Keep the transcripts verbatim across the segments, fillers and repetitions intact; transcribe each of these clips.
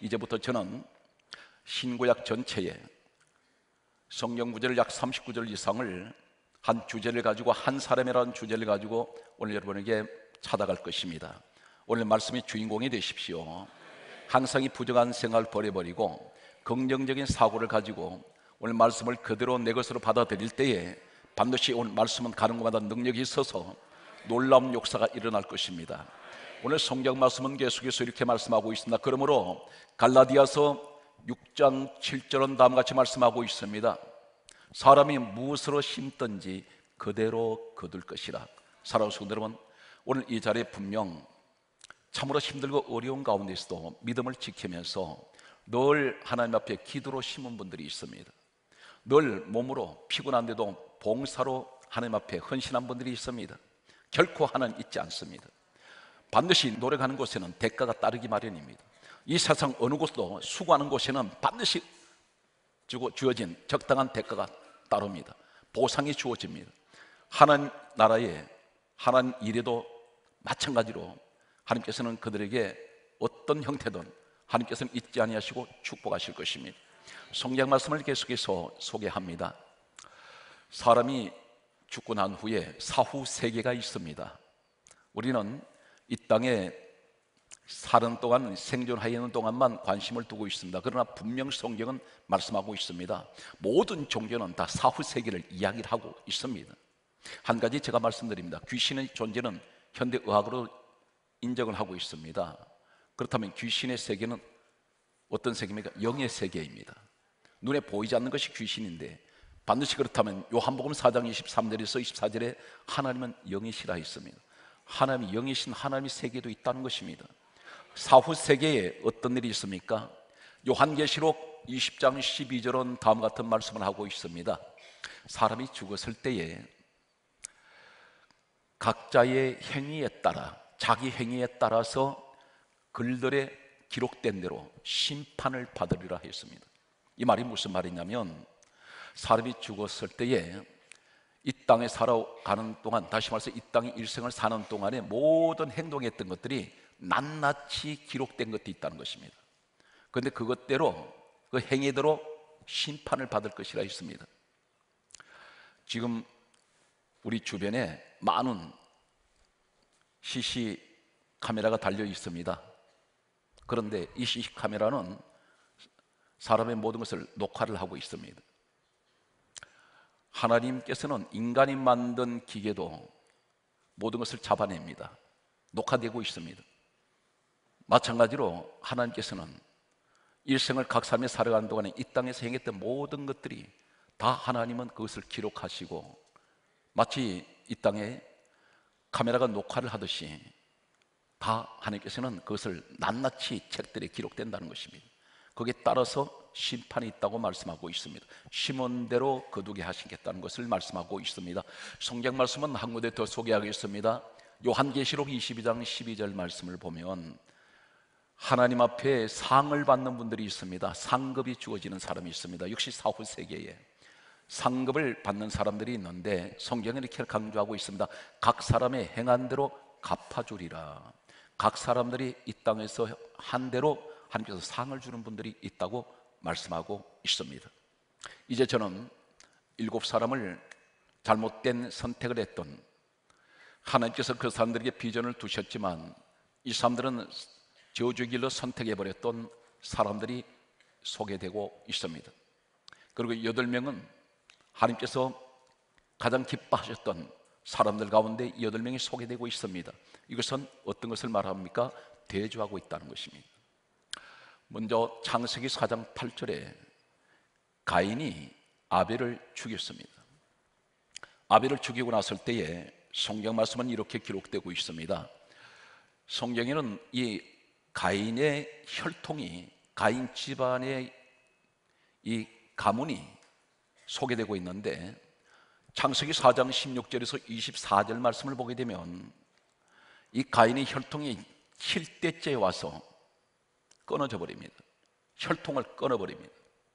이제부터 저는 신구약 전체에 성경 구절을 약 삼십 구절 이상을 한 주제를 가지고, 한 사람이라는 주제를 가지고 오늘 여러분에게 찾아갈 것입니다. 오늘 말씀의 주인공이 되십시오. 항상 이 부정한 생각을 버려버리고 긍정적인 사고를 가지고 오늘 말씀을 그대로 내 것으로 받아들일 때에 반드시 오늘 말씀은 가는 곳마다 능력이 있어서 놀라운 역사가 일어날 것입니다. 오늘 성경 말씀은 계속해서 이렇게 말씀하고 있습니다. 그러므로 갈라디아서 육 장 칠 절은 다음과 같이 말씀하고 있습니다. 사람이 무엇으로 심든지 그대로 거둘 것이라. 사랑하는 성도 여러분, 오늘 이 자리에 분명 참으로 힘들고 어려운 가운데서도 믿음을 지키면서 늘 하나님 앞에 기도로 심은 분들이 있습니다. 늘 몸으로 피곤한데도 봉사로 하나님 앞에 헌신한 분들이 있습니다. 결코 하나는 잊지 않습니다. 반드시 노력하는 곳에는 대가가 따르기 마련입니다. 이 세상 어느 곳도 수고하는 곳에는 반드시 주고 주어진 적당한 대가가 따릅니다. 보상이 주어집니다. 하나님 나라에 하나님 일에도 마찬가지로 하나님께서는 그들에게 어떤 형태든 하나님께서는 잊지 아니하시고 축복하실 것입니다. 성경 말씀을 계속해서 소개합니다. 사람이 죽고 난 후에 사후 세계가 있습니다. 우리는 이 땅에 사는 동안, 생존하여 있는 동안만 관심을 두고 있습니다. 그러나 분명 성경은 말씀하고 있습니다. 모든 종교는 다 사후 세계를 이야기를 하고 있습니다. 한 가지 제가 말씀드립니다. 귀신의 존재는 현대 의학으로 인정을 하고 있습니다. 그렇다면 귀신의 세계는 어떤 세계입니까? 영의 세계입니다. 눈에 보이지 않는 것이 귀신인데, 반드시 그렇다면 요한복음 사 장 이십삼 절에서 이십사 절에 하나님은 영이시라 했습니다. 하나님이 영이신 하나님의 세계도 있다는 것입니다. 사후 세계에 어떤 일이 있습니까? 요한계시록 이십 장 십이 절은 다음 같은 말씀을 하고 있습니다. 사람이 죽었을 때에 각자의 행위에 따라, 자기 행위에 따라서 글들에 기록된 대로 심판을 받으리라 했습니다. 이 말이 무슨 말이냐면, 사람이 죽었을 때에 이 땅에 살아가는 동안, 다시 말해서 이 땅의 일생을 사는 동안에 모든 행동했던 것들이 낱낱이 기록된 것도 있다는 것입니다. 그런데 그것대로, 그 행위대로 심판을 받을 것이라 했습니다. 지금 우리 주변에 많은 씨씨 카메라가 달려 있습니다. 그런데 이 씨씨 카메라는 사람의 모든 것을 녹화를 하고 있습니다. 하나님께서는 인간이 만든 기계도 모든 것을 잡아냅니다. 녹화되고 있습니다. 마찬가지로 하나님께서는 일생을 각 삶에 살아가는 동안에 이 땅에서 행했던 모든 것들이 다 하나님은 그것을 기록하시고, 마치 이 땅에 카메라가 녹화를 하듯이 다 하나님께서는 그것을 낱낱이 책들에 기록된다는 것입니다. 거기에 따라서 심판이 있다고 말씀하고 있습니다. 심은 대로 거두게 하시겠다는 것을 말씀하고 있습니다. 성경 말씀은 한 군데 더 소개하겠습니다. 요한계시록 이십이 장 십이 절 말씀을 보면 하나님 앞에 상을 받는 분들이 있습니다. 상급이 주어지는 사람이 있습니다. 역시 사후 세계에 상급을 받는 사람들이 있는데 성경은 이렇게 강조하고 있습니다. 각 사람의 행한 대로 갚아주리라. 각 사람들이 이 땅에서 한 대로 하나님께서 상을 주는 분들이 있다고 말씀하고 있습니다. 이제 저는 일곱 사람을 잘못된 선택을 했던, 하나님께서 그 사람들에게 비전을 두셨지만 이 사람들은 저주의 길로 선택해버렸던 사람들이 소개되고 있습니다. 그리고 여덟 명은 하나님께서 가장 기뻐하셨던 사람들 가운데 여덟 명이 소개되고 있습니다. 이것은 어떤 것을 말합니까? 대조하고 있다는 것입니다. 먼저 창세기 사 장 팔 절에 가인이 아벨을 죽였습니다. 아벨을 죽이고 났을 때에 성경 말씀은 이렇게 기록되고 있습니다. 성경에는 이 가인의 혈통이, 가인 집안의 이 가문이 소개되고 있는데, 창세기 사 장 십육 절에서 이십사 절 말씀을 보게 되면 이 가인의 혈통이 칠 대째 와서 끊어져 버립니다. 혈통을 끊어버립니다.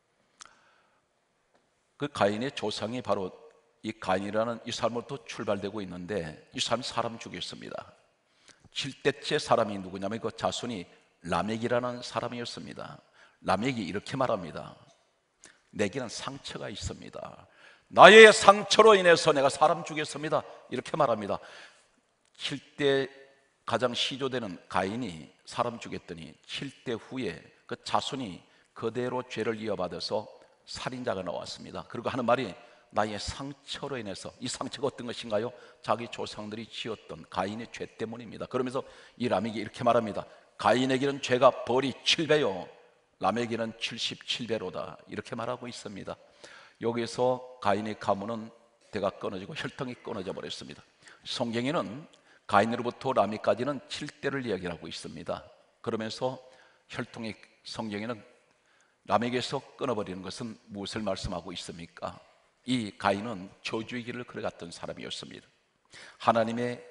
그 가인의 조상이 바로 이 가인이라는 이 사람으로부터 출발되고 있는데, 이 사람이 사람 죽였습니다. 칠 대째 사람이 누구냐면 그 자손이 라멕이라는 사람이었습니다. 라멕이 이렇게 말합니다. 내게는 상처가 있습니다. 나의 상처로 인해서 내가 사람 죽였습니다. 이렇게 말합니다. 칠 대 가장 시조되는 가인이 사람 죽였더니 칠 대 후에 그 자손이 그대로 죄를 이어받아서 살인자가 나왔습니다. 그리고 하는 말이 나의 상처로 인해서, 이 상처가 어떤 것인가요? 자기 조상들이 지었던 가인의 죄 때문입니다. 그러면서 이 라멕이 이렇게 말합니다. 가인에게는 죄가 벌이 칠 배요 라멕에게는 칠십칠 배로다. 이렇게 말하고 있습니다. 여기서 가인의 가문은 대가 끊어지고 혈통이 끊어져 버렸습니다. 성경에는 가인으로부터 라멕까지는 칠 대를 이야기하고 있습니다. 그러면서 혈통의 성경에는 라멕에서 끊어버리는 것은 무엇을 말씀하고 있습니까? 이 가인은 저주의 길을 걸어갔던 사람이었습니다. 하나님의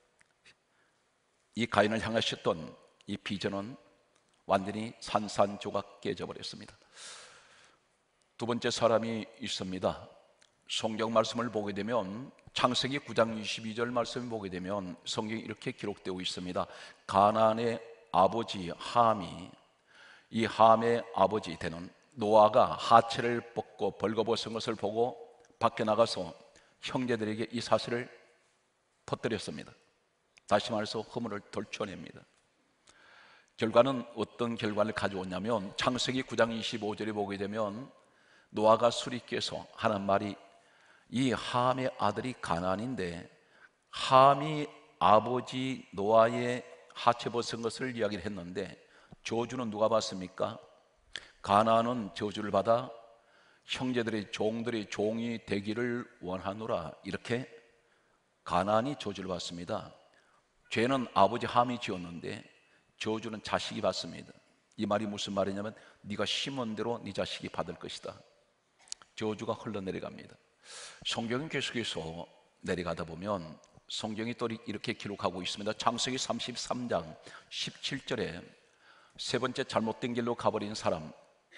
이 가인을 향하셨던 이 비전은 완전히 산산조각 깨져버렸습니다. 두 번째 사람이 있습니다. 성경 말씀을 보게 되면 창세기 구 장 이십이 절 말씀을 보게 되면 성경이 이렇게 기록되고 있습니다. 가나안의 아버지 함이, 이 함의 아버지 되는 노아가 하체를 벗고 벌거벗은 것을 보고 밖에 나가서 형제들에게 이 사실을 퍼뜨렸습니다. 다시 말해서 허물을 덜쳐냅니다. 결과는 어떤 결과를 가져오냐면 창세기 구 장 이십오 절에 보게 되면 노아가 술이 깨서 하는 말이, 이 함의 아들이 가나안인데 함이 아버지 노아의 하체 벗은 것을 이야기를 했는데 저주는 누가 받습니까? 가나안은 저주를 받아 형제들의 종들의 종이 되기를 원하노라. 이렇게 가나안이 저주를 받습니다. 죄는 아버지 함이 지었는데 저주는 자식이 받습니다. 이 말이 무슨 말이냐면 네가 심은 대로 네 자식이 받을 것이다. 저주가 흘러내려갑니다. 성경은 계속해서 내려가다 보면 성경이 또 이렇게 기록하고 있습니다. 창세기 삼십삼 장 십칠 절에 세 번째 잘못된 길로 가버린 사람,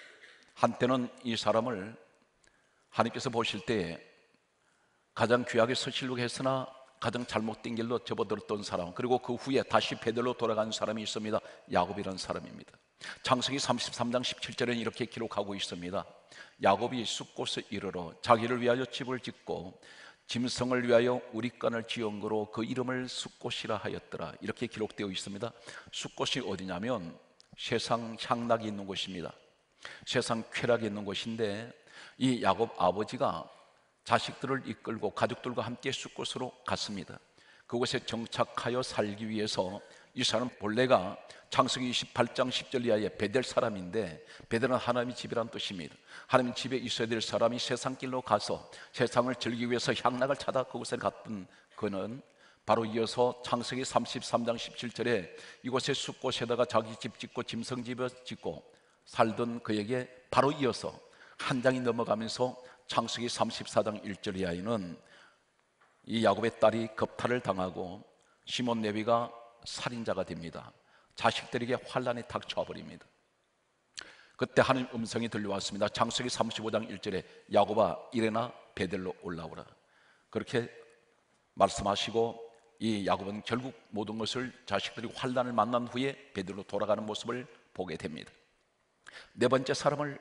한때는 이 사람을 하나님께서 보실 때 가장 귀하게 서시려고 했으나 가장 잘못된 길로 접어들었던 사람, 그리고 그 후에 다시 베들로 돌아간 사람이 있습니다. 야곱이라는 사람입니다. 창세기 삼십삼 장 십칠 절에는 이렇게 기록하고 있습니다. 야곱이 숫곳에 이르러 자기를 위하여 집을 짓고 짐승을 위하여 우리간을 지은 거로 그 이름을 숫곳이라 하였더라. 이렇게 기록되어 있습니다. 숫곳이 어디냐면 세상 향락이 있는 곳입니다. 세상 쾌락이 있는 곳인데 이 야곱 아버지가 자식들을 이끌고 가족들과 함께 숫곳으로 갔습니다. 그곳에 정착하여 살기 위해서 이 사람 본래가 창세기 이십팔 장 십 절 이하의 베델 사람인데, 베델은 하나님의 집이라는 뜻입니다. 하나님 집에 있어야 될 사람이 세상 길로 가서 세상을 즐기기 위해서 향락을 찾아 그곳에 갔던 그는 바로 이어서 창세기 삼십삼 장 십칠 절에 이곳에 숫곳에다가 자기 집 짓고 짐승 집을 짓고 살던 그에게 바로 이어서 한 장이 넘어가면서 창세기 삼십사 장 일 절 이하에는 이 야곱의 딸이 겁탈을 당하고 시몬 레위가 살인자가 됩니다. 자식들에게 환란이 닥쳐 버립니다. 그때 하나님 음성이 들려왔습니다. 창세기 삼십오 장 일 절에 야곱아 일어나 베델로 올라오라. 그렇게 말씀하시고 이 야곱은 결국 모든 것을 자식들이 환란을 만난 후에 베델로 돌아가는 모습을 보게 됩니다. 네 번째 사람을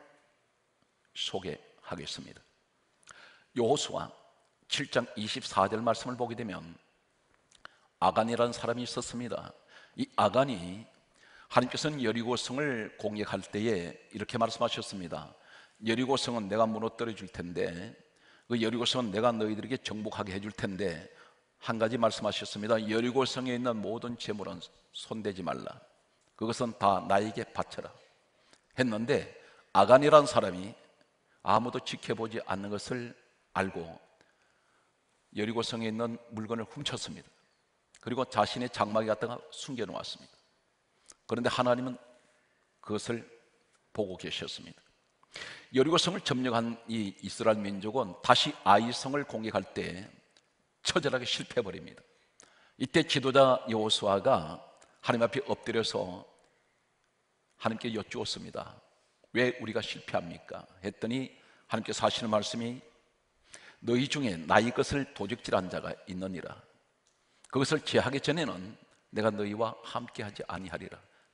소개하겠습니다. 여호수아 칠 장 이십사 절 말씀을 보게 되면 아간이라는 사람이 있었습니다. 이 아간이 하나님께서는 여리고성을 공격할 때에 이렇게 말씀하셨습니다. 여리고성은 내가 무너뜨려 줄 텐데, 그 여리고성은 내가 너희들에게 정복하게 해줄 텐데, 한 가지 말씀하셨습니다. 여리고성에 있는 모든 재물은 손대지 말라. 그것은 다 나에게 바쳐라 했는데, 아간이라는 사람이 아무도 지켜보지 않는 것을 알고 여리고성에 있는 물건을 훔쳤습니다. 그리고 자신의 장막에 갖다가 숨겨놓았습니다. 그런데 하나님은 그것을 보고 계셨습니다. 여리고성을 점령한 이 이스라엘 민족은 다시 아이성을 공격할 때 처절하게 실패해버립니다. 이때 지도자 여호수아가 하나님 앞에 엎드려서 하나님께 여쭈었습니다. 왜 우리가 실패합니까? 했더니 하나님께서 하시는 말씀이 너희 중에 나의 것을 도적질한 자가 있느니라. 그것을 제하기 전에는 내가 너희와 함께하지 아니하리라.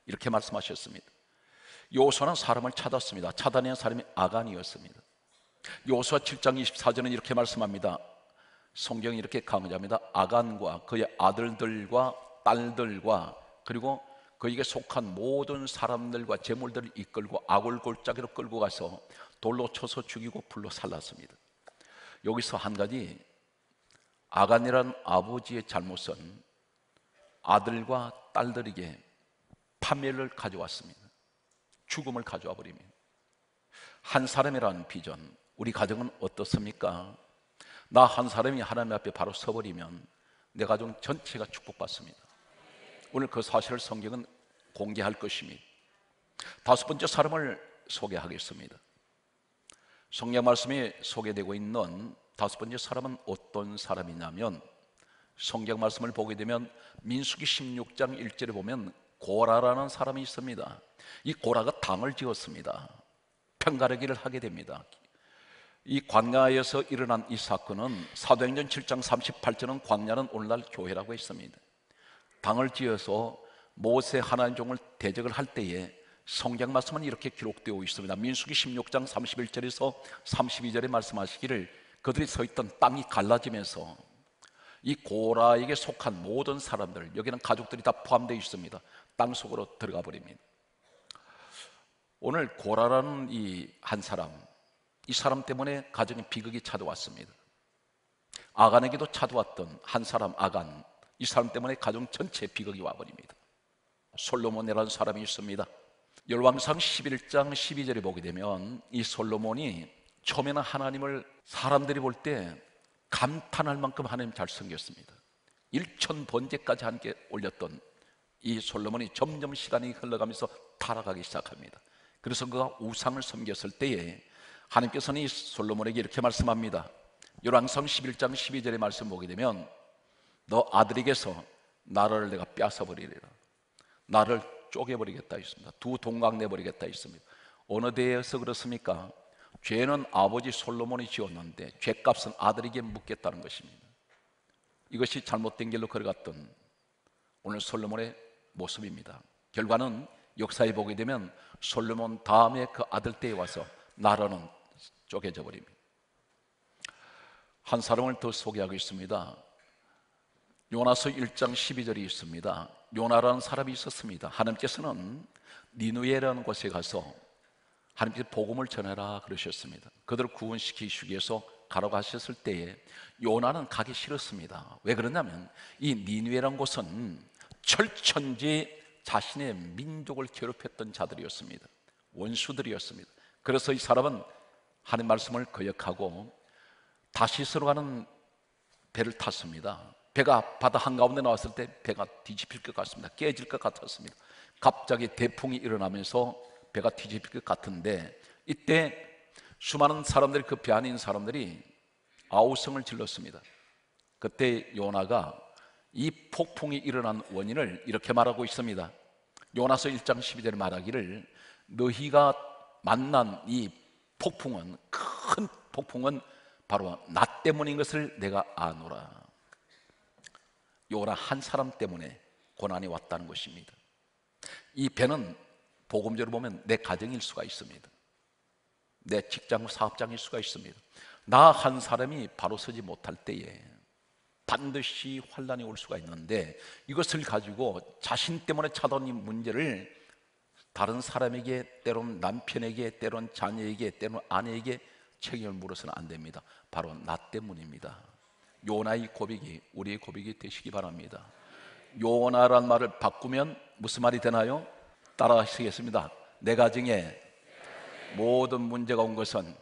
이렇게 말씀하셨습니다. 여호수아는 사람을 찾았습니다. 찾아낸 사람이 아간이었습니다. 여호수아 칠 장 이십사 절은 이렇게 말씀합니다. 성경이 이렇게 강조합니다. 아간과 그의 아들들과 딸들과 그리고 그에게 속한 모든 사람들과 재물들을 이끌고 아굴 골짜기로 끌고 가서 돌로 쳐서 죽이고 불로 살랐습니다. 여기서 한 가지, 아간이란 아버지의 잘못은 아들과 딸들에게 파멸을 가져왔습니다. 죽음을 가져와 버립니다. 한 사람이라는 비전, 우리 가정은 어떻습니까? 나 한 사람이 하나님 앞에 바로 서버리면 내 가정 전체가 축복받습니다. 오늘 그 사실을 성경은 공개할 것입니다. 다섯 번째 사람을 소개하겠습니다. 성경 말씀에 소개되고 있는 다섯 번째 사람은 어떤 사람이냐면, 성경 말씀을 보게 되면 민수기 십육 장 일 절에 보면 고라라는 사람이 있습니다. 이 고라가 당을 지었습니다. 편가르기를 하게 됩니다. 이 광야에서 일어난 이 사건은 사도행전 칠 장 삼십팔 절은 광야는 오늘날 교회라고 했습니다. 당을 지어서 모세 하나님 종을 대적을 할 때에 성경 말씀은 이렇게 기록되어 있습니다. 민수기 십육 장 삼십일 절에서 삼십이 절에 말씀하시기를 그들이 서 있던 땅이 갈라지면서 이 고라에게 속한 모든 사람들, 여기는 가족들이 다 포함되어 있습니다. 땅 속으로 들어가 버립니다. 오늘 고라라는 이 한 사람, 이 사람 때문에 가정에 비극이 찾아왔습니다. 아간에게도 찾아왔던 한 사람 아간, 이 사람 때문에 가정 전체에 비극이 와버립니다. 솔로몬이라는 사람이 있습니다. 열왕상 십일 장 십이 절에 보게 되면 이 솔로몬이 처음에는 하나님을 사람들이 볼 때 감탄할 만큼 하나님 잘 섬겼습니다. 일천 번제까지 함께 올렸던 이 솔로몬이 점점 시간이 흘러가면서 타락하기 시작합니다. 그래서 그가 우상을 섬겼을 때에 하나님께서는 이 솔로몬에게 이렇게 말씀합니다. 열왕상 십일 장 십이 절의 말씀 보게 되면 너 아들에게서 나라를 내가 뺏어버리리라, 나를 쪼개버리겠다 했습니다. 두 동강 내버리겠다 했습니다. 어느 데에서 그렇습니까? 죄는 아버지 솔로몬이 지었는데 죄값은 아들에게 묻겠다는 것입니다. 이것이 잘못된 길로 걸어갔던 오늘 솔로몬의 모습입니다. 결과는 역사에 보게 되면 솔로몬 다음에 그 아들 때에 와서 나라는 쪼개져 버립니다. 한 사람을 더 소개하고 있습니다. 요나서 일 장 십이 절이 있습니다. 요나라는 사람이 있었습니다. 하나님께서는 니느웨라는 곳에 가서 하나님께서 복음을 전해라 그러셨습니다. 그들을 구원시키시기 위해서 가라고 하셨을 때에 요나는 가기 싫었습니다. 왜 그러냐면 이 니느웨라는 곳은 철천지 자신의 민족을 괴롭혔던 자들이었습니다. 원수들이었습니다. 그래서 이 사람은 하나님 말씀을 거역하고 다시스로 가는 배를 탔습니다. 배가 바다 한가운데 나왔을 때 배가 뒤집힐 것 같습니다. 깨질 것 같았습니다. 갑자기 대풍이 일어나면서 배가 뒤집힐 것 같은데 이때 수많은 사람들이, 그 배 안에 있는 사람들이 아우성을 질렀습니다. 그때 요나가 이 폭풍이 일어난 원인을 이렇게 말하고 있습니다. 요나서 일 장 십이 절에 말하기를 너희가 만난 이 폭풍은, 큰 폭풍은 바로 나 때문인 것을 내가 아노라. 요나 한 사람 때문에 고난이 왔다는 것입니다. 이 배는 복음적으로 보면 내 가정일 수가 있습니다. 내 직장 사업장일 수가 있습니다. 나 한 사람이 바로 서지 못할 때에 반드시 환난이 올 수가 있는데 이것을 가지고 자신 때문에 찾아온 이 문제를 다른 사람에게, 때론 남편에게, 때론 자녀에게, 때론 아내에게 책임을 물어서는 안 됩니다. 바로 나 때문입니다. 요나의 고백이 우리의 고백이 되시기 바랍니다. 요나란 말을 바꾸면 무슨 말이 되나요? 따라하시겠습니다. 내 가정에 모든 문제가 온 것은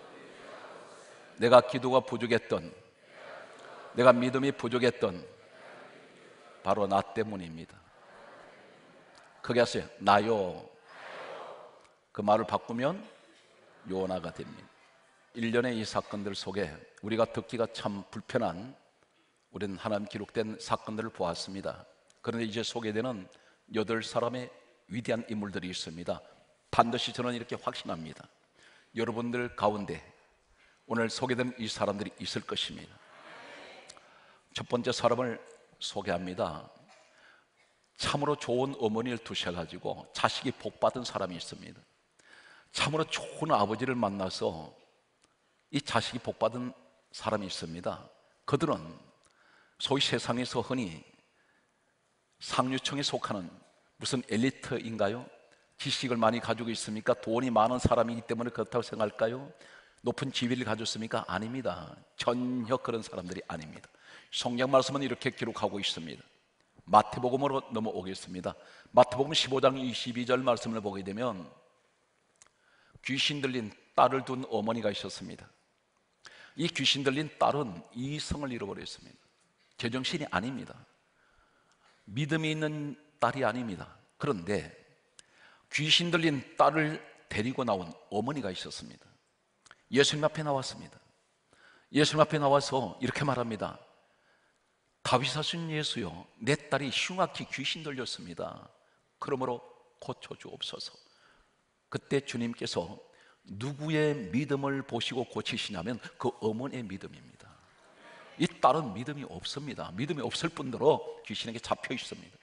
내가 기도가 부족했던, 내가 믿음이 부족했던 바로 나 때문입니다. 크게 하세요. 나요. 그 말을 바꾸면 요나가 됩니다. 일련의 이 사건들 속에 우리가 듣기가 참 불편한, 우리는 하나님 기록된 사건들을 보았습니다. 그런데 이제 소개되는 여덟 사람의 위대한 인물들이 있습니다. 반드시 저는 이렇게 확신합니다. 여러분들 가운데 오늘 소개된 이 사람들이 있을 것입니다. 첫 번째 사람을 소개합니다. 참으로 좋은 어머니를 두셔가지고 자식이 복받은 사람이 있습니다. 참으로 좋은 아버지를 만나서 이 자식이 복받은 사람이 있습니다. 그들은 소위 세상에서 흔히 상류층에 속하는 무슨 엘리트인가요? 지식을 많이 가지고 있습니까? 돈이 많은 사람이기 때문에 그렇다고 생각할까요? 높은 지위를 가졌습니까? 아닙니다. 전혀 그런 사람들이 아닙니다. 성경 말씀은 이렇게 기록하고 있습니다. 마태복음으로 넘어오겠습니다. 마태복음 십오 장 이십이 절 말씀을 보게 되면 귀신 들린 딸을 둔 어머니가 있었습니다. 이 귀신 들린 딸은 이성을 잃어버렸습니다. 제정신이 아닙니다. 믿음이 있는 딸이 아닙니다. 그런데 귀신 들린 딸을 데리고 나온 어머니가 있었습니다. 예수님 앞에 나왔습니다. 예수님 앞에 나와서 이렇게 말합니다. 다윗 아신 예수여, 내 딸이 흉악히 귀신 들렸습니다. 그러므로 고쳐주옵소서. 그때 주님께서 누구의 믿음을 보시고 고치시냐면 그 어머니의 믿음입니다. 이 딸은 믿음이 없습니다. 믿음이 없을 뿐더러 귀신에게 잡혀 있습니다.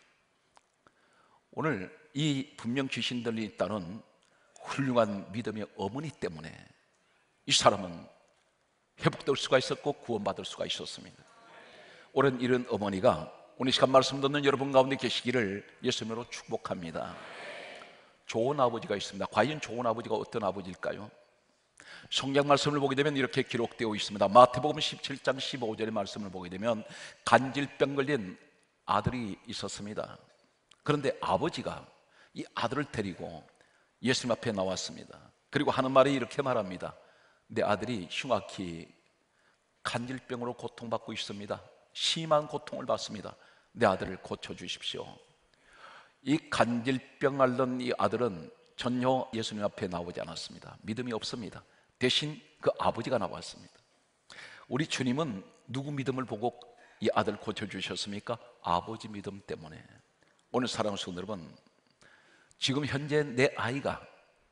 오늘 이 분명 귀신 들린 딸은 훌륭한 믿음의 어머니 때문에 이 사람은 회복될 수가 있었고 구원받을 수가 있었습니다. 오늘 이런 어머니가 오늘 시간 말씀 듣는 여러분 가운데 계시기를 예수님으로 축복합니다. 좋은 아버지가 있습니다. 과연 좋은 아버지가 어떤 아버지일까요? 성경 말씀을 보게 되면 이렇게 기록되어 있습니다. 마태복음 십칠 장 십오 절의 말씀을 보게 되면 간질병 걸린 아들이 있었습니다. 그런데 아버지가 이 아들을 데리고 예수님 앞에 나왔습니다. 그리고 하는 말이 이렇게 말합니다. 내 아들이 흉악히 간질병으로 고통받고 있습니다. 심한 고통을 받습니다. 내 아들을 고쳐주십시오. 이 간질병 앓는 이 아들은 전혀 예수님 앞에 나오지 않았습니다. 믿음이 없습니다. 대신 그 아버지가 나왔습니다. 우리 주님은 누구 믿음을 보고 이 아들 고쳐주셨습니까? 아버지 믿음 때문에. 오늘 사랑하는 성도 여러분, 지금 현재 내 아이가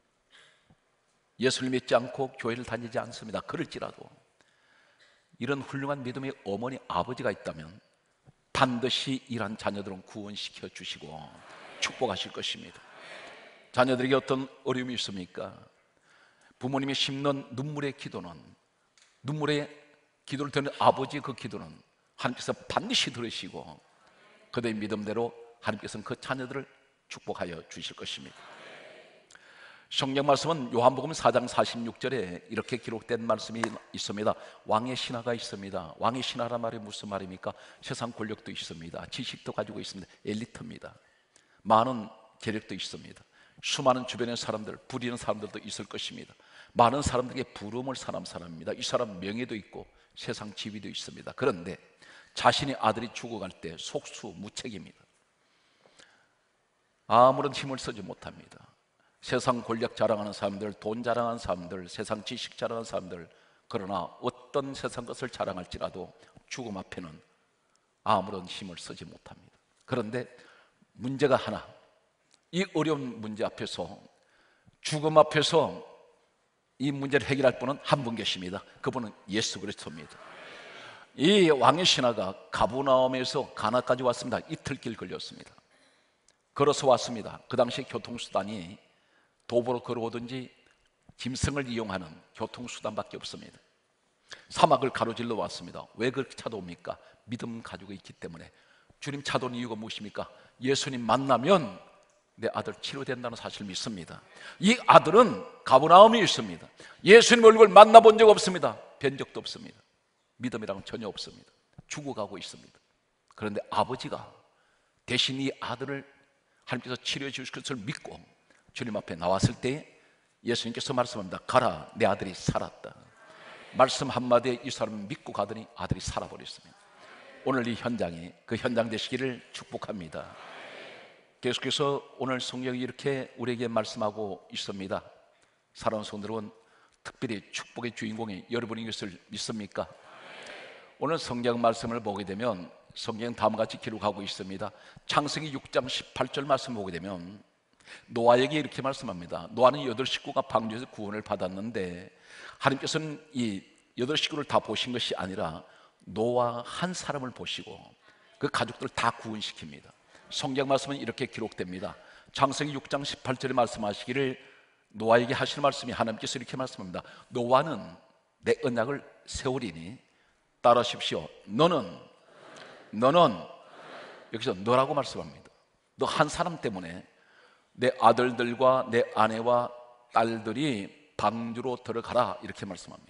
예수를 믿지 않고 교회를 다니지 않습니다. 그럴지라도 이런 훌륭한 믿음의 어머니 아버지가 있다면 반드시 이러한 자녀들은 구원시켜 주시고 축복하실 것입니다. 자녀들에게 어떤 어려움이 있습니까? 부모님이 심는 눈물의 기도는, 눈물의 기도를 드는 아버지의 그 기도는 하나님께서 반드시 들으시고 그들의 믿음대로 하나님께서는 그 자녀들을 축복하여 주실 것입니다. 성경 말씀은 요한복음 사 장 사십육 절에 이렇게 기록된 말씀이 있습니다. 왕의 신하가 있습니다. 왕의 신하란 말이 무슨 말입니까? 세상 권력도 있습니다. 지식도 가지고 있습니다. 엘리트입니다. 많은 재력도 있습니다. 수많은 주변의 사람들, 부리는 사람들도 있을 것입니다. 많은 사람들에게 부러움을 사는 사람입니다. 이 사람 명예도 있고 세상 지위도 있습니다. 그런데 자신의 아들이 죽어갈 때 속수무책입니다. 아무런 힘을 쓰지 못합니다. 세상 권력 자랑하는 사람들, 돈 자랑하는 사람들, 세상 지식 자랑하는 사람들, 그러나 어떤 세상 것을 자랑할지라도 죽음 앞에는 아무런 힘을 쓰지 못합니다. 그런데 문제가 하나, 이 어려운 문제 앞에서, 죽음 앞에서 이 문제를 해결할 분은 한 분 계십니다. 그분은 예수 그리스도입니다. 이 왕의 신하가 가버나움에서 가나까지 왔습니다. 이틀길 걸렸습니다. 걸어서 왔습니다. 그 당시 교통수단이 도보로 걸어오든지 짐승을 이용하는 교통수단밖에 없습니다. 사막을 가로질러 왔습니다. 왜 그렇게 찾아옵니까? 믿음 가지고 있기 때문에. 주님 찾아온 이유가 무엇입니까? 예수님 만나면 내 아들 치료된다는 사실을 믿습니다. 이 아들은 가버나움에 있습니다. 예수님 얼굴 만나본 적 없습니다. 뵌 적도 없습니다. 믿음이랑은 전혀 없습니다. 죽어가고 있습니다. 그런데 아버지가 대신 이 아들을 하나님께서 치료해 주실 것을 믿고 주님 앞에 나왔을 때 예수님께서 말씀합니다. 가라, 내 아들이 살았다. 말씀 한마디에 이 사람을 믿고 가더니 아들이 살아버렸습니다. 오늘 이 현장이 그 현장 되시기를 축복합니다. 계속해서 오늘 성경이 이렇게 우리에게 말씀하고 있습니다. 사랑하는 성도 여러분, 특별히 축복의 주인공이 여러분인 것을 믿습니까? 오늘 성경 말씀을 보게 되면 성경 다음과 같이 기록하고 있습니다. 창세기 육 장 십팔 절 말씀 보게 되면 노아에게 이렇게 말씀합니다. 노아는 여덟 식구가 방주에서 구원을 받았는데 하나님께서는 이 여덟 식구를 다 보신 것이 아니라 노아 한 사람을 보시고 그 가족들을 다 구원시킵니다. 성경 말씀은 이렇게 기록됩니다. 창세기 육 장 십팔 절에 말씀하시기를, 노아에게 하시는 말씀이, 하나님께서 이렇게 말씀합니다. 노아는 내 언약을 세우리니 따르십시오. 너는 너는 여기서 너라고 말씀합니다. 너 한 사람 때문에 내 아들들과 내 아내와 딸들이 방주로 들어가라, 이렇게 말씀합니다.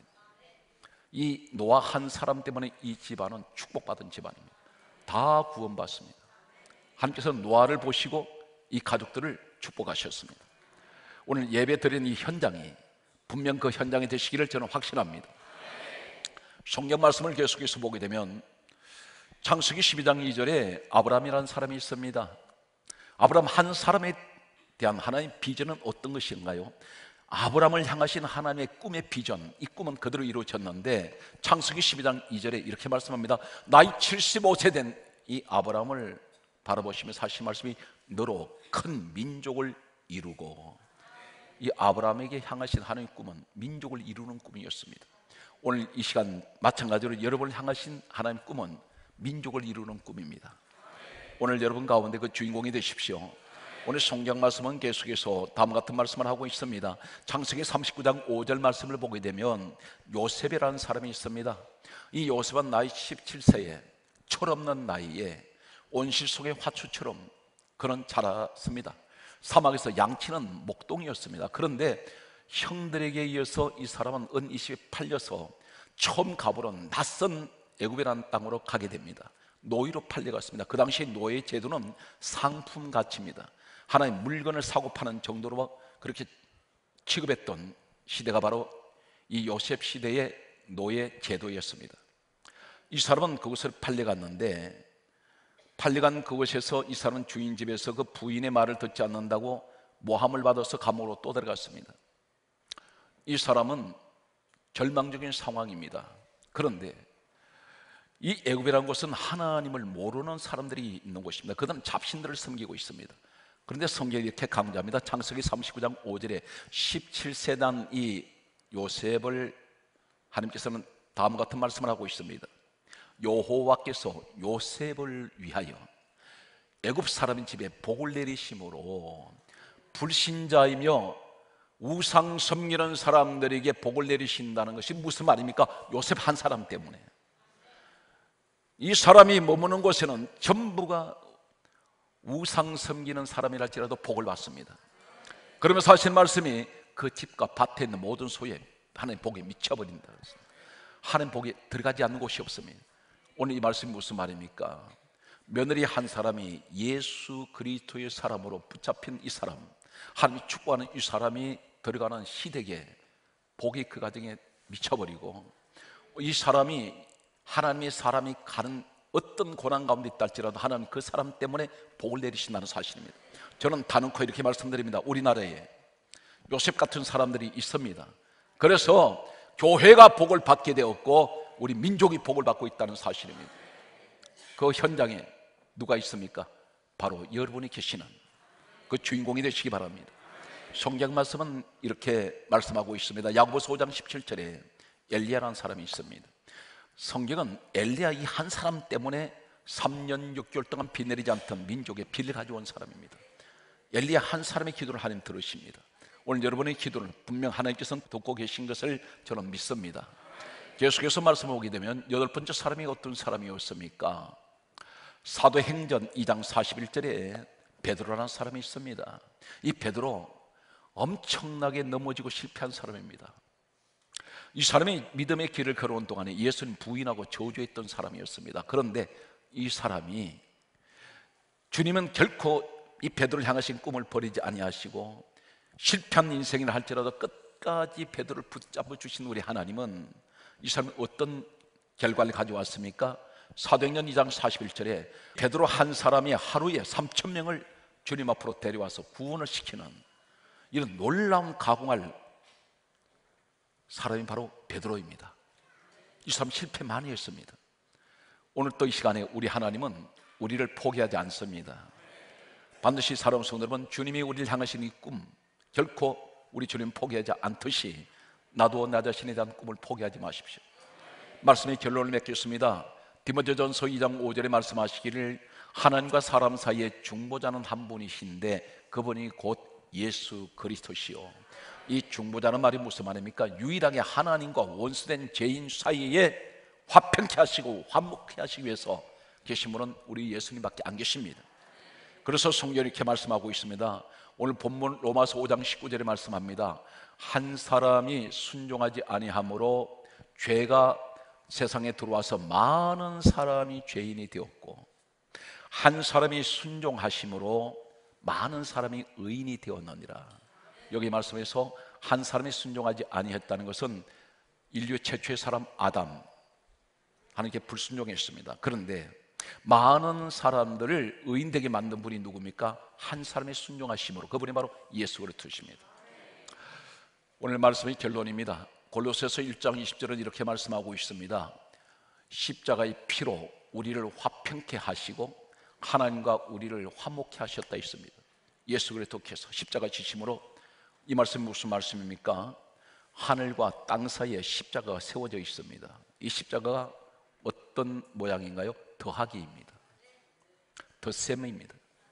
이 노아 한 사람 때문에 이 집안은 축복받은 집안입니다. 다 구원받습니다. 하나님께서 노아를 보시고 이 가족들을 축복하셨습니다. 오늘 예배 드리는 이 현장이 분명 그 현장이 되시기를 저는 확신합니다. 성경 말씀을 계속해서 보게 되면 창세기 십이 장 이 절에 아브라함이라는 사람이 있습니다. 아브라함 한 사람에 대한 하나님의 비전은 어떤 것인가요? 아브라함을 향하신 하나님의 꿈의 비전, 이 꿈은 그대로 이루어졌는데 창세기 십이 장 이 절에 이렇게 말씀합니다. 나이 칠십오 세 된 이 아브라함을 바라보시면서 하신 말씀이, 너로 큰 민족을 이루고, 이 아브라함에게 향하신 하나님의 꿈은 민족을 이루는 꿈이었습니다. 오늘 이 시간 마찬가지로 여러분을 향하신 하나님의 꿈은 민족을 이루는 꿈입니다. 오늘 여러분 가운데 그 주인공이 되십시오. 오늘 성경 말씀은 계속해서 다음 같은 말씀을 하고 있습니다. 창세기 삼십구 장 오 절 말씀을 보게 되면 요셉이라는 사람이 있습니다. 이 요셉은 나이 십칠 세에 철없는 나이에 온실 속의 화초처럼 그는 자랐습니다. 사막에서 양치는 목동이었습니다. 그런데 형들에게 이어서 이 사람은 은 이십에 팔려서 처음 가보는 낯선 애굽이라는 땅으로 가게 됩니다. 노예로 팔려갔습니다. 그 당시 노예 제도는 상품 가치입니다. 하나의 물건을 사고 파는 정도로 그렇게 취급했던 시대가 바로 이 요셉 시대의 노예 제도였습니다. 이 사람은 그곳을 팔려갔는데, 팔려간 그곳에서 이 사람은 주인 집에서 그 부인의 말을 듣지 않는다고 모함을 받아서 감옥으로 또 들어갔습니다. 이 사람은 절망적인 상황입니다. 그런데 이 애굽이라는 곳은 하나님을 모르는 사람들이 있는 곳입니다. 그들은 잡신들을 섬기고 있습니다. 그런데 성경이 이렇게 강조합니다. 창세기 삼십구 장 오 절에 십칠 세 난 이 요셉을 하나님께서는 다음 같은 말씀을 하고 있습니다. 여호와께서 요셉을 위하여 애굽 사람의 집에 복을 내리심으로 불신자이며 우상 섬기는 사람들에게 복을 내리신다는 것이 무슨 말입니까? 요셉 한 사람 때문에. 이 사람이 머무는 곳에는 전부가 우상 섬기는 사람이랄지라도 복을 받습니다. 그러면서 하신 말씀이 그 집과 밭에 있는 모든 소에 하나님 복이 미쳐버린다. 하나님 복이 들어가지 않는 곳이 없습니다. 오늘 이 말씀이 무슨 말입니까? 며느리 한 사람이 예수 그리스도의 사람으로 붙잡힌 이 사람, 하나님이 축복하는 이 사람이 들어가는 시댁에 복이 그 가정에 미쳐버리고, 이 사람이 하나님의 사람이 가는 어떤 고난 가운데 있다 할지라도 하나님 그 사람 때문에 복을 내리신다는 사실입니다. 저는 단언코 이렇게 말씀드립니다. 우리나라에 요셉 같은 사람들이 있습니다. 그래서 교회가 복을 받게 되었고 우리 민족이 복을 받고 있다는 사실입니다. 그 현장에 누가 있습니까? 바로 여러분이 계시는 그 주인공이 되시기 바랍니다. 성경 말씀은 이렇게 말씀하고 있습니다. 야고보서 오 장 십칠 절에 엘리야라는 사람이 있습니다. 성경은 엘리야 이 한 사람 때문에 삼 년 육 개월 동안 비 내리지 않던 민족에 비를 가져온 사람입니다. 엘리야 한 사람의 기도를 하나님 들으십니다. 오늘 여러분의 기도를 분명 하나님께서는 듣고 계신 것을 저는 믿습니다. 계속해서 말씀을 보게 되면 여덟 번째 사람이 어떤 사람이었습니까? 사도행전 이 장 사십일 절에 베드로라는 사람이 있습니다. 이 베드로 엄청나게 넘어지고 실패한 사람입니다. 이 사람이 믿음의 길을 걸어온 동안에 예수님 부인하고 저주했던 사람이었습니다. 그런데 이 사람이 주님은 결코 이 베드로를 향하신 꿈을 버리지 아니하시고 실패한 인생이라 할지라도 끝까지 베드로를 붙잡아 주신 우리 하나님은 이 사람이 어떤 결과를 가져왔습니까? 사도행전 이 장 사십일 절에 베드로 한 사람이 하루에 삼천 명을 주님 앞으로 데려와서 구원을 시키는 이런 놀라운 가공할 사람이 바로 베드로입니다. 이 사람 실패 많이 했습니다. 오늘 또 이 시간에 우리 하나님은 우리를 포기하지 않습니다. 반드시 사랑하는 성도 여러분, 주님이 우리를 향하신 이 꿈 결코 우리 주님 포기하지 않듯이 나도 나 자신에 대한 꿈을 포기하지 마십시오. 말씀의 결론을 맺겠습니다. 디모데전서 이 장 오 절에 말씀하시기를 하나님과 사람 사이에 중보자는 한 분이신데 그분이 곧 예수 그리스도시요. 이 중보자는 말이 무슨 말입니까? 유일하게 하나님과 원수된 죄인 사이에 화평케 하시고 화목케 하시기 위해서 계신 분은 우리 예수님밖에 안 계십니다. 그래서 성경이 이렇게 말씀하고 있습니다. 오늘 본문 로마서 오 장 십구 절에 말씀합니다. 한 사람이 순종하지 아니함으로 죄가 세상에 들어와서 많은 사람이 죄인이 되었고, 한 사람이 순종하심으로 많은 사람이 의인이 되었느니라. 여기 말씀에서 한 사람이 순종하지 아니했다는 것은 인류 최초의 사람 아담, 하나님께 불순종했습니다. 그런데 많은 사람들을 의인되게 만든 분이 누굽니까? 한 사람의 순종하심으로, 그분이 바로 예수 그리스도십니다. 오늘 말씀의 결론입니다. 골로새서 일 장 이십 절은 이렇게 말씀하고 있습니다. 십자가의 피로 우리를 화평케 하시고 하나님과 우리를 화목케 하셨다 했습니다. 예수 그리스도께서 십자가 지심으로, 이 말씀이 무슨 말씀입니까? 하늘과 땅 사이에 십자가가 세워져 있습니다. 이 십자가가 어떤 모양인가요? 더하기입니다. 덧셈입니다.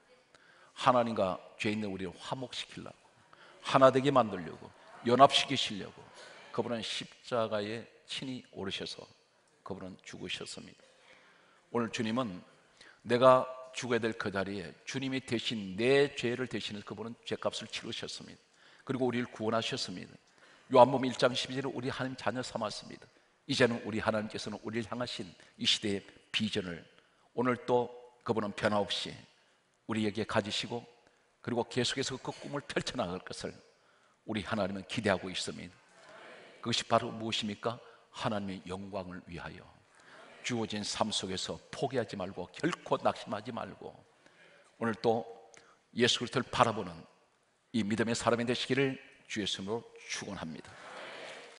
하나님과 죄 있는 우리를 화목시키려고, 하나 되게 만들려고, 연합시키시려고 그분은 십자가에 친히 오르셔서 그분은 죽으셨습니다. 오늘 주님은 내가 죽어야 될 그 자리에 주님이 대신 내 죄를 대신해서 그분은 죄값을 치르셨습니다. 그리고 우리를 구원하셨습니다. 요한복음 일 장 십이 절에 우리 하나님 자녀 삼았습니다. 이제는 우리 하나님께서는 우리를 향하신 이 시대의 비전을 오늘 또 그분은 변함없이 우리에게 가지시고 그리고 계속해서 그 꿈을 펼쳐나갈 것을 우리 하나님은 기대하고 있습니다. 그것이 바로 무엇입니까? 하나님의 영광을 위하여 주어진 삶 속에서 포기하지 말고 결코 낙심하지 말고 오늘 또 예수 그리스도를 바라보는 이 믿음의 사람이 되시기를 주 예수님으로 축원합니다.